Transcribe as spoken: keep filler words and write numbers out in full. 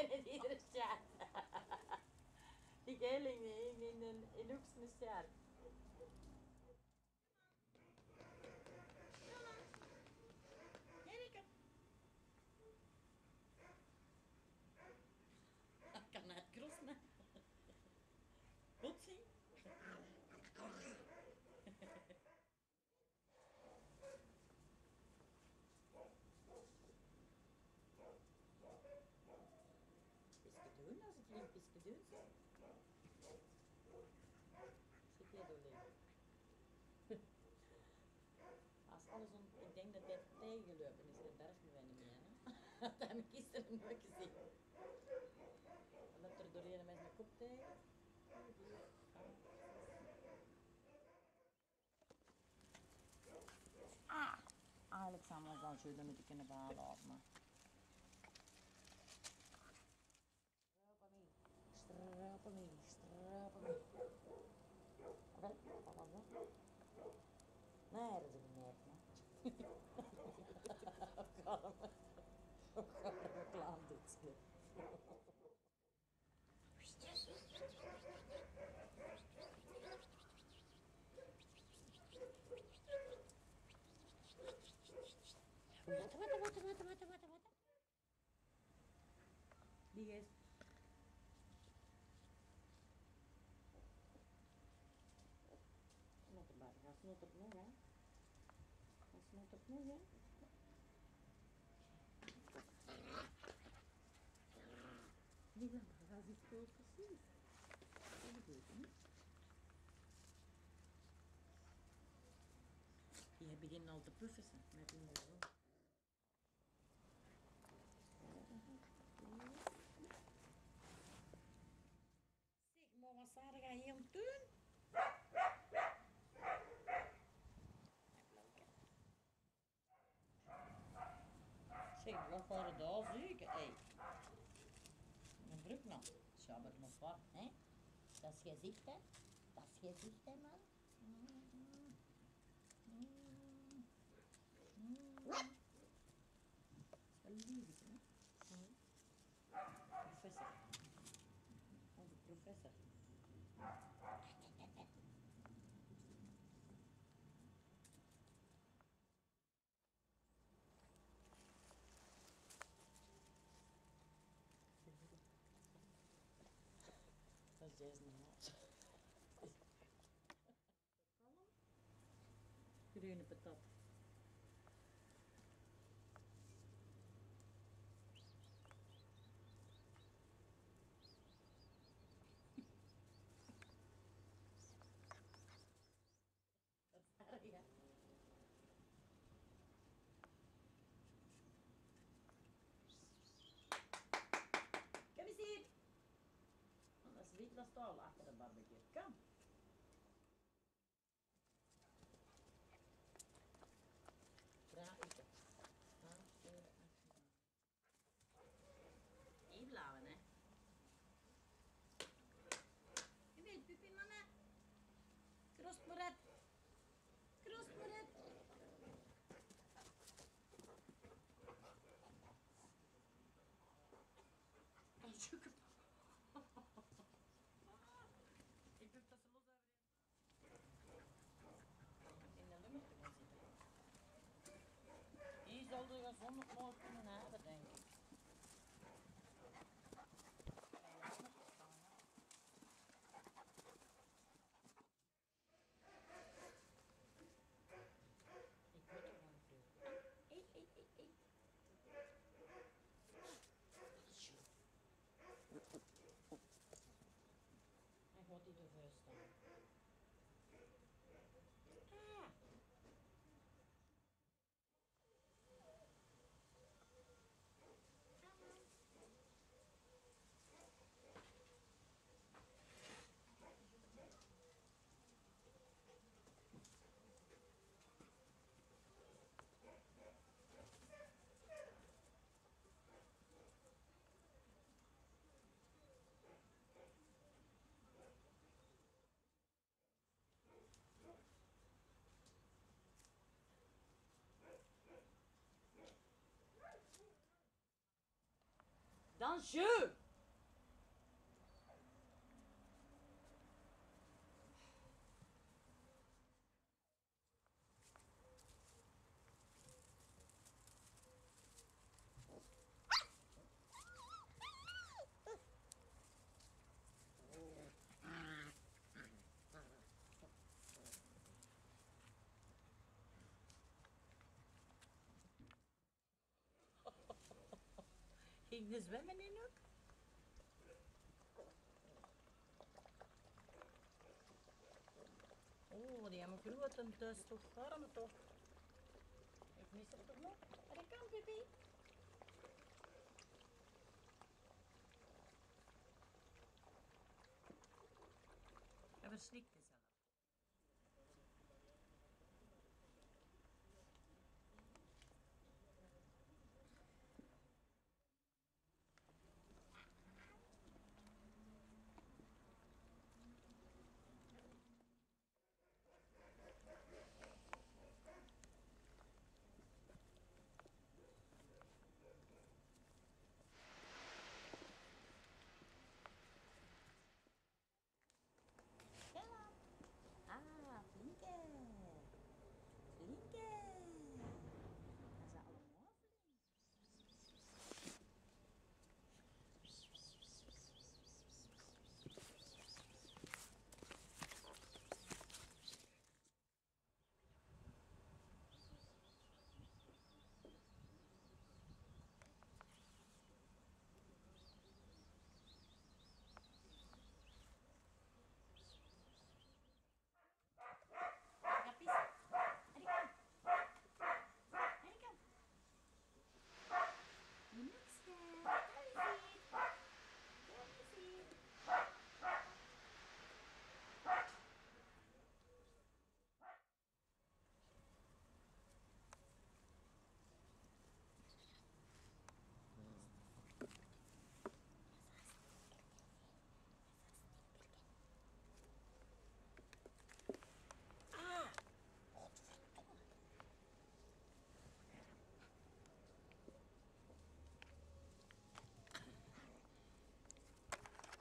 in iedere chat. Die geling in, in, in, in Oeksne chat. Erika. Ik kan het krossen. Goed zien. Pisken doen, als ik geen pisken doe. Schiet jij door leven. Als alles om, ik denk dat hij tegenlopen is, dat durf je niet meer. Hè? Dat heb ik gisteren nooit gezien. En dat er doorheen met mijn kop tegen. Ah, eigenlijk zou we dan zo, dan moet ik kunnen behalen af, maar. Stropen mee, stropen mee, stropen mee. Oké, wat was dat? Nee, dat is niet meer, hè. Kalm. Kalm, klaar dit. Water, water, water, water, water, water, water. Die is. Snotterbak, hij snottert nog, hè? Hij snottert nog, hè? Die dan, dat is veel precies. Dat is goed, hè? Die beginnen al te puffen met hun zo. Zeg, maar wat zou jij hier aan doen? Zeg, wat ga je daar zoeken? Hé. Een druk man. Schabber nog wat, hè? Dat is gezicht, hè? Dat is gezicht, hè, man? Mm. Mm. Mm. Dat is wel lief, hè? Mm. Professor. Onze professor. Dat is deze niet. Groene patat. Dat is erg, hè? Kom eens hier. Dat is wit, dat staat achter de barbecue. Kom. Draai eten. Eén blauwen, hè. Je weet, pipi, mama. Kroosporet. Kroosporet. Oh, zoek het. Ik doe dat ze los over in de lummer te gaan zitten. Hier zal de gezondig nooit kunnen hebben, denk ik. Ik moet er gewoon vroeg. Eet, eet, eet, eet. Hij gaat hier ervoor staan. Ah. Dansje! Ging je zwemmen in ook? Oh, die hebben grote dus toch warm toch? Ik mis er toch nog? En ik kan pipi. Hij verslikt is.